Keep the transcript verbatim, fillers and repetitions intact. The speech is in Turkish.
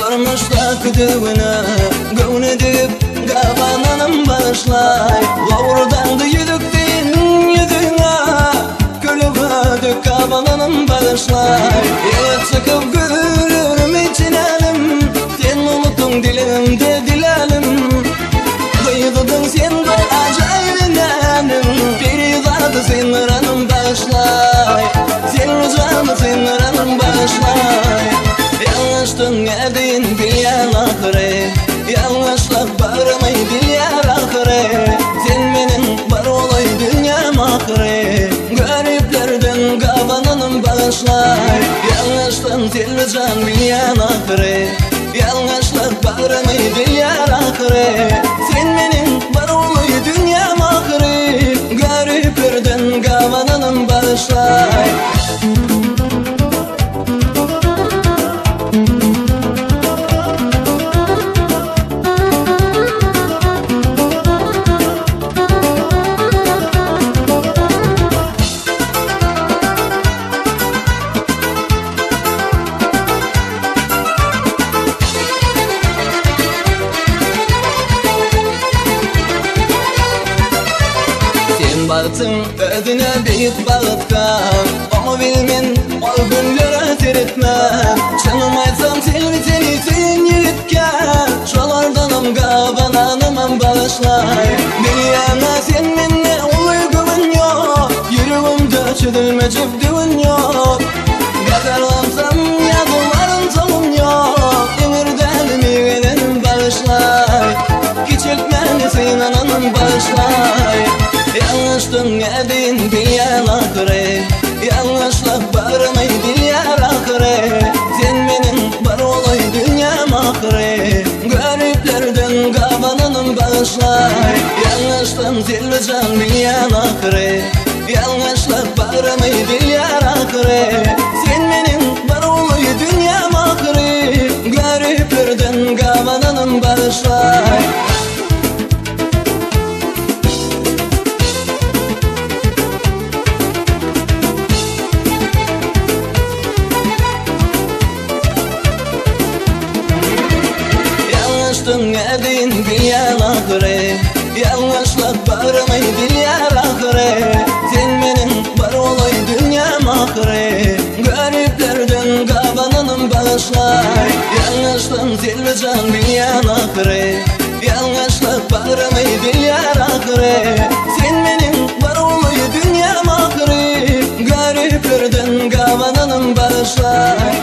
Durmuşta kütüğüne gövün edip gavananım bağışlay. Lavurdandı yüdükten yüzüne külüp dök gavananım bağışlay. Yet sıkıp gülürüm içinelim, sen unutun dilimde dilelim. Duyguldun sen bir acaylenenim, bir zadı sen ranım bağışlay. Sen rızanı sen ranım bağışlay. Yanlıştın edin bilyen ahire, yanlışlık barmay bilyer ahire. Sen benim bar olay dünyam ahire, gariplerden gavananım bağışlay. Yanlıştın sen bilyen ahire, yanlışlık barmay bilyer ahire. Sen benim bar olay dünyam ahire, gariplerden gavananım bağışlay. Baktım ödüne büyük bağıtkan, ama bilmen o günlere teretmem. Canım aytsam selvi seni sen yiğitken, şolardanım gavananımam bağışlay. Bir yana sen minne uygumun yok, yüreğimde çözülmecek düğün yok. Gadarlansam ya duvarın solum yok, emirden miğenim bağışlay. Küçültmeni sen ananım bağışlay. Yanlıştın edin bilyen ahire, yanlışlık barmay bilyer ahire. Sen benim bar olay dünyam ahire, gariplerden gavananım bağışlay. Yanlıştın zilcan bilyen ahire, yanlışlık barmay bilyer ahire. Sen benim bar olay dünyam ahire, gariplerden gavananım bağışlay. Yanlıştın edin bilyen ahire, yanlışlık barmay bilyer ahire. Sen benim bar olay dünyam ahire, gariplerden gavananım bağışlay. Yanlıştın zilcan bilyen ahire, yanlışlık barmay bilyer ahire. Sen benim bar olay dünyam ahire, gariplerden gavananım bağışlay.